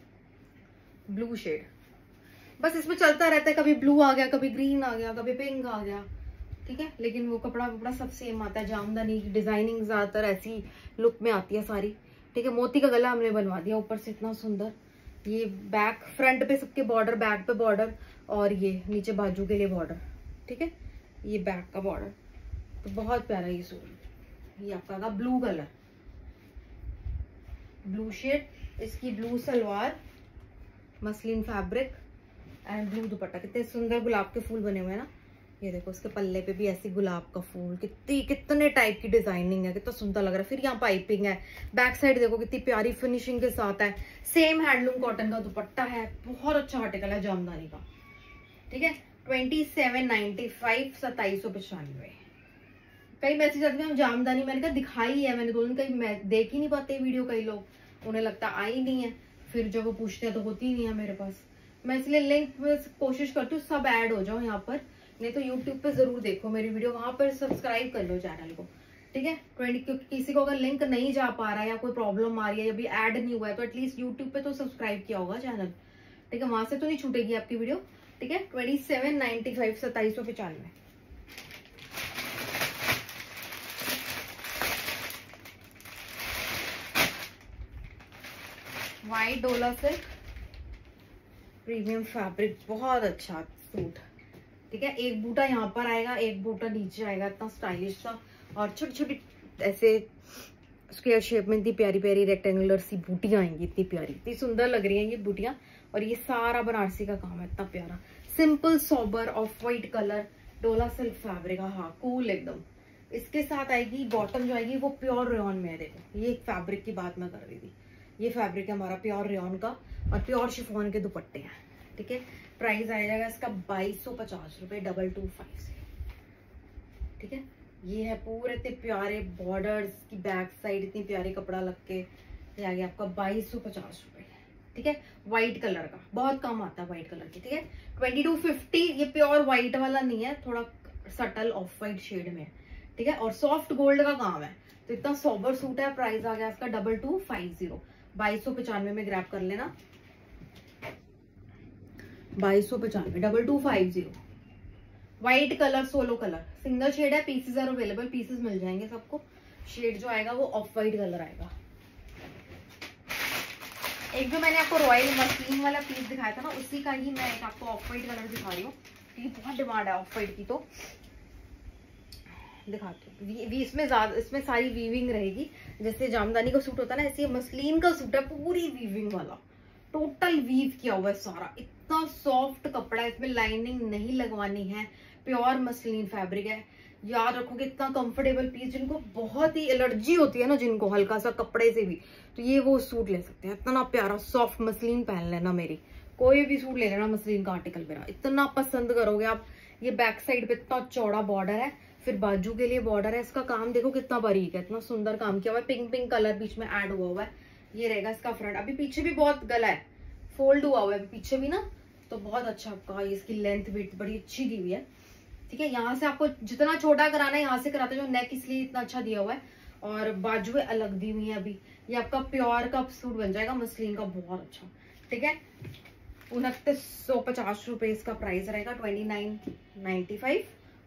ब्लू शेड। बस इसमें चलता रहता है, कभी ब्लू आ गया, कभी ग्रीन आ गया, कभी पिंक आ गया, ठीक है। लेकिन वो कपड़ा सब सेम आता है। जामदानी की डिजाइनिंग ज्यादातर ऐसी लुक में आती है सारी, ठीक है। मोती का गला हमने बनवा दिया ऊपर से, इतना सुंदर। ये बैक, फ्रंट पे सबके बॉर्डर, बैक पे बॉर्डर, और ये नीचे बाजू के लिए बॉर्डर, ठीक है। ये बैक का बॉर्डर, तो बहुत प्यारा ये सूट। ये आपका ब्लू कलर, ब्लू शेड, इसकी blue salwar, muslin fabric and blue dupatta. कितने सुंदर गुलाब के फूल बने हुए हैं ना। ये देखो इसके पल्ले पे भी ऐसी गुलाब का फूल, कितने टाइप की डिजाइनिंग है, कितना सुंदर लग रहा है। फिर यहाँ पाइपिंग है, बैक साइड देखो कितनी प्यारी फिनिशिंग के साथ है। सेम हैंडलूम कॉटन का दुपट्टा है, बहुत अच्छा आर्टिकल है जामदानी का, ठीक है। 2795, 2795। कई मैसेज आते हैं जामदानी, मैंने कहा दिखाई है मैंने, दोनों कहीं देख ही नहीं पाते वीडियो, कई लोग उन्हें लगता आई नहीं है, फिर जब वो पूछते हैं तो होती नहीं है मेरे पास। मैं इसलिए लिंक में कोशिश करती हूँ सब ऐड हो जाओ यहाँ पर, नहीं तो यूट्यूब पे जरूर देखो मेरी वीडियो, वहां पर सब्सक्राइब कर लो चैनल को, ठीक है। 20, क्योंकि किसी को अगर लिंक नहीं जा पा रहा है या कोई प्रॉब्लम आ रही है या भी ऐड नहीं हुआ है तो एटलीस्ट यूट्यूब पे तो सब्सक्राइब किया होगा चैनल, ठीक है, वहां से तो नहीं छूटेगी आपकी वीडियो, ठीक है। 2795 2795। व्हाइट डोला सिल्क प्रीमियम फैब्रिक, बहुत अच्छा सूट, ठीक है। एक बूटा यहाँ पर आएगा, एक बूटा नीचे आएगा, इतना स्टाइलिश सा, और छोटी छोटी ऐसे स्क्वायर शेप में इतनी प्यारी प्यारी रेक्टेंगुलर सी बूटियां आएंगी, इतनी प्यारी, इतनी सुंदर लग रही हैं ये बूटियां। और ये सारा बनारसी का काम है, इतना प्यारा simple sober off white colour dola silk fabric, हाँ कूल एकदम। इसके साथ आएगी बॉटम जो आएगी वो प्योर रेयॉन में है, देखो ये फैब्रिक की बात मैं कर रही थी, ये फैब्रिक है हमारा प्योर रेयॉन का और प्योर शिफॉन के दुपट्टे हैं, ठीक है। प्राइस आ जाएगा इसका 2250 रुपए 225 से, ठीक है। ये है पूरे इतने प्यारे बॉर्डर्स की बैक साइड, इतनी प्यारी कपड़ा लग के ये आ गया आपका 2250 रुपए, ठीक है। व्हाइट कलर का बहुत कम आता है व्हाइट कलर की, ठीक है। 2250, ये प्योर व्हाइट वाला नहीं है, थोड़ा सटल ऑफ व्हाइट शेड में है, ठीक है। और सॉफ्ट गोल्ड का काम है, तो इतना सोबर सूट है। प्राइस आ गया इसका 2250, 2295 में ग्रैब कर लेना, 2295 2250। White colour solo colour single shade है, पीसेस आर अवेलेबल, पीसेस मिल जाएंगे सबको। शेड जो आएगा वो ऑफ व्हाइट कलर आएगा। एक जो मैंने आपको रॉयल मस्लिन वाला पीस दिखाया था ना, उसी का ही मैं एक आपको ऑफ व्हाइट कलर दिखा रही हूँ, क्योंकि बहुत डिमांड है ऑफ व्हाइट की, तो दिखाती हूँ। इसमें ज्यादा, इसमें सारी वीविंग रहेगी, जैसे जामदानी का सूट होता है ना, ऐसे मस्लिन का सूट है, पूरी वीविंग वाला, टोटल वीव किया हुआ है सारा, इतना सॉफ्ट कपड़ा है, इसमें लाइनिंग नहीं लगवानी है, प्योर मस्लिन फैब्रिक है। याद रखोगे इतना कंफर्टेबल पीस, जिनको बहुत ही एलर्जी होती है ना, जिनको हल्का सा कपड़े से भी, तो ये वो सूट ले सकते हैं। इतना प्यारा सॉफ्ट मस्लिन पहन लेना, मेरी कोई भी सूट ले लेना मस्लिन का आर्टिकल मेरा, इतना पसंद करोगे आप। ये बैक साइड पे इतना चौड़ा बॉर्डर है, फिर बाजू के लिए बॉर्डर है, इसका काम देखो कितना बारीक है, इतना सुंदर काम किया हुआ है, पिंक पिंक कलर बीच में ऐड हुआ है। ये रहेगा इसका फ्रंट, अभी पीछे भी बहुत गला है, फोल्ड हुआ हुआ है पीछे भी ना, तो बहुत अच्छा आपका इसकी लेंथ विड्थ बड़ी अच्छी दी हुई है, ठीक है। यहाँ से आपको जितना छोटा कराना है यहाँ से कराते, जो नेक इसलिए इतना अच्छा दिया हुआ है, और बाजुएं अलग दी हुई है। अभी ये आपका प्योर का सूट बन जाएगा मस्लिन का, बहुत अच्छा, ठीक है। 2950 रुपए इसका प्राइस रहेगा, 2995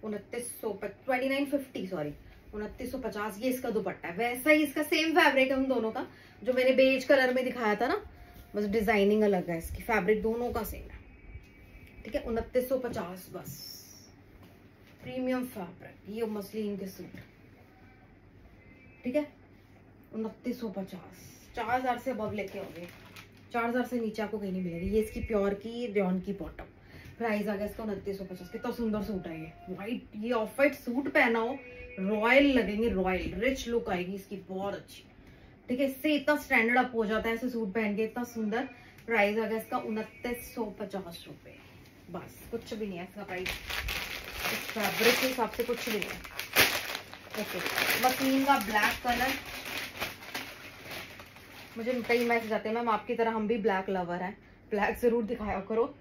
2950 सॉरी 2950। ये इसका दुपट्टा है, वैसा ही इसका सेम फैब्रिक है उन दोनों का, जो मैंने बेज कलर में दिखाया था ना, बस डिजाइनिंग अलग है, इसकी फैब्रिक दोनों का सेम है, ठीक है। 2950 बस, प्रीमियम फैब्रिक, ये मस्लिन के सूट, ठीक है। 2950, 4000 से अब लेके आओगे, 4000 से नीचे आपको कहीं नहीं मिलेगी। ये इसकी प्योर की रेयॉन की बॉटम, प्राइस आ गया इसका 2950। कितना सुंदर सूट है ये व्हाइट, ये ऑफ व्हाइट सूट पहना हो रॉयल लगेंगे, रॉयल रिच लुक आएगी इसकी, बहुत अच्छी, ठीक है। इससे इतना स्टैंडर्ड अप हो जाता है ऐसे सूट पहन के, इतना सुंदर। प्राइस आ गया इसका 2950 रुपए, बस कुछ भी नहीं है इसका प्राइस, इस फैब्रिक के हिसाब से कुछ भी नहीं है। ओके, मशीन का ब्लैक कलर, मुझे कई मैसेज आते हैं मैम आपकी तरह हम भी ब्लैक लवर हैं, ब्लैक जरूर दिखाया करो।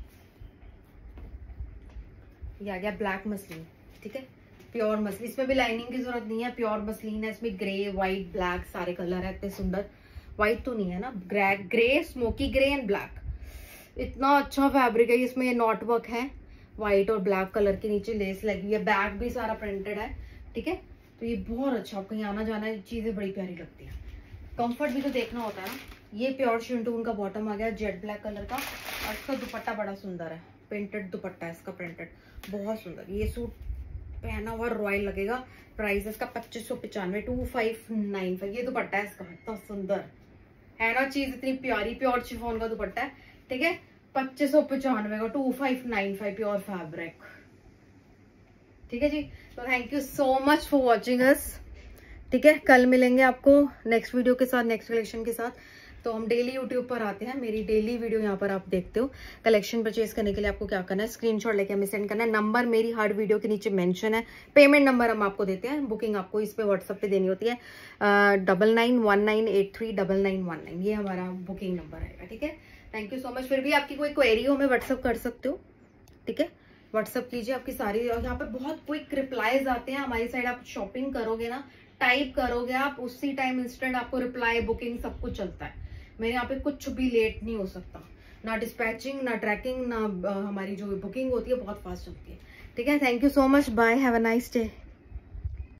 ये आ गया ब्लैक मसलिन, ठीक है, प्योर मसलिन, इसमें भी लाइनिंग की जरूरत नहीं है, प्योर मसलिन है, इसमें ग्रे व्हाइट ब्लैक सारे कलर है, इतने सुंदर। व्हाइट तो नहीं है ना, grey smoky grey and black, इतना अच्छा फैब्रिक है। इसमें नॉट वर्क है, व्हाइट और ब्लैक कलर के नीचे लेस लगी हुई है, बैक भी सारा प्रिंटेड है, ठीक है। तो ये बहुत अच्छा, आप कहीं आना जाना चीजें बड़ी प्यारी लगती है, कंफर्ट भी तो देखना होता है ना। ये प्योर शिंटून का बॉटम आ गया जेट ब्लैक कलर का, और इसका दुपट्टा बड़ा सुंदर है, प्रिंटेड दुपट्टा है इसका, प्रिंटेड बहुत सुंदर। ये सूट पहना हुआ रॉयल लगेगा। प्राइस इसका 2595 2595। ये दुपट्टा है इसका, इतना सुंदर है ना, चीज इतनी प्यारी, प्योर शिफॉन का दुपट्टा है, ठीक है। 2595 का 2595 प्योर फैब्रिक, ठीक है जी। तो thank you so much for watching us, ठीक है। कल मिलेंगे आपको नेक्स्ट वीडियो के साथ, नेक्स्ट कलेक्शन के साथ। तो हम डेली यूट्यूब पर आते हैं, मेरी डेली वीडियो यहाँ पर आप देखते हो। कलेक्शन परचेज करने के लिए आपको क्या करना है, स्क्रीनशॉट लेके हमें सेंड करना है। नंबर मेरी हर वीडियो के नीचे मेंशन है, पेमेंट नंबर हम आपको देते हैं, बुकिंग आपको इस पे व्हाट्सएप पे देनी होती है। 9919839919 ये हमारा बुकिंग नंबर आएगा, ठीक है। Thank you so much. फिर भी आपकी कोई क्वेरी हो मैं व्हाट्सअप कर सकते हो, ठीक है, व्हाट्सअप कीजिए आपकी सारी। और यहाँ पे बहुत क्विक रिप्लाईज आते हैं हमारी साइड। आप शॉपिंग करोगे ना, टाइप करोगे आप, उसी टाइम इंस्टेंट आपको रिप्लाई, बुकिंग सब कुछ चलता है। मेरे यहाँ पे कुछ भी लेट नहीं हो सकता, ना डिस्पैचिंग, ना ट्रैकिंग, ना हमारी जो बुकिंग होती है बहुत फास्ट चलती है, ठीक है। Thank you so much, bye, have a nice day.